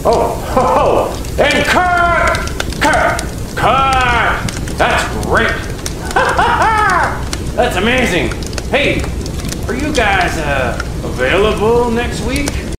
Oh, ho, ho, and cut! Cut! Cut! That's great! That's amazing! Hey, are you guys available next week?